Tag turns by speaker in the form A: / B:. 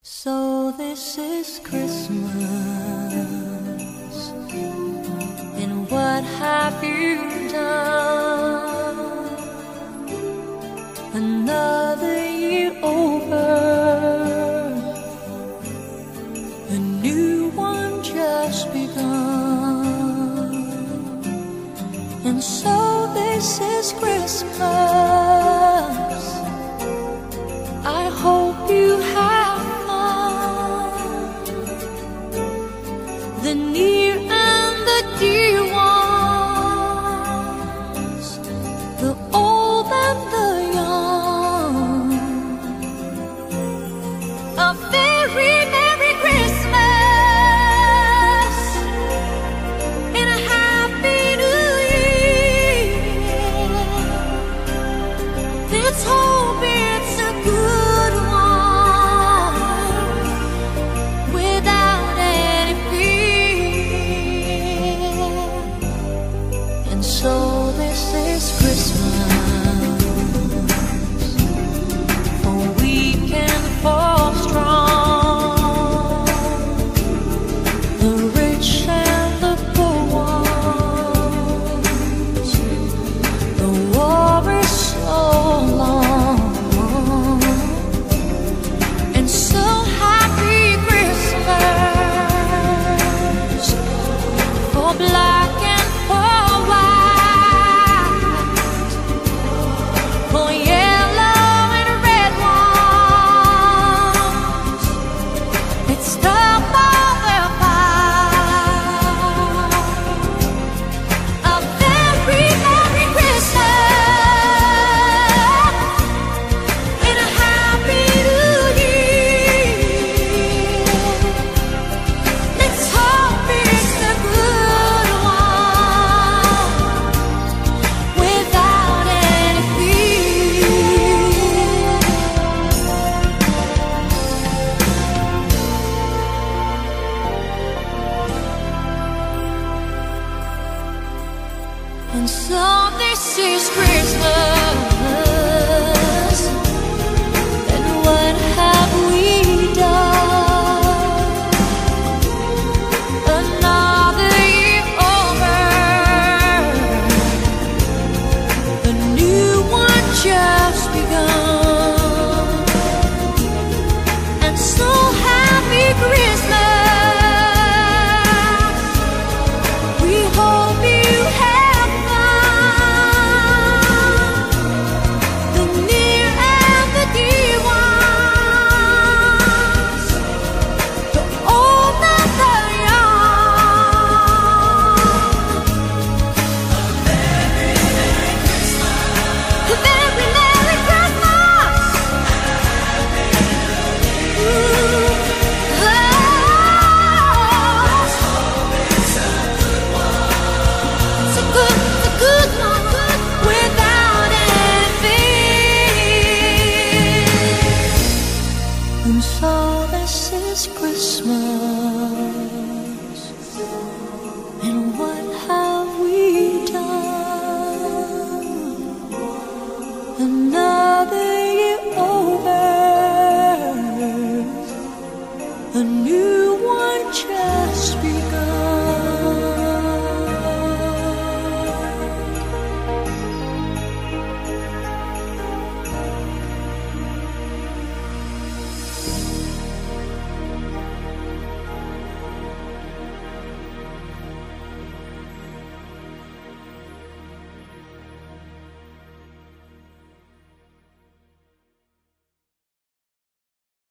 A: So this is Christmas, and what have you done? Another year over, a new one just begun. And so this is Christmas. I hope you have the near and the dear ones, the old and the young. A very Merry Christmas and a Happy New Year. Let's hope it's a good one without any fear. And so this is Christmas, for weak and for strong, the rich and the poor ones. The war is so long, and so happy Christmas for black and for white, for yellow and red ones. Let's stop all the fight. A very Merry Christmas and a Happy New Year. Let's hope it's a good one without any fear. And so this is Christmas, and what have we done? Another year over, a new one just begun. And so happy Christmas, we hope you have fun. The near and the dear ones, the old and the young. A very Merry Christmas. A very Merry Christmas. Ooh, oh. It's a good one without any fear. And so this is Christmas, and what have we done? Another year over, a new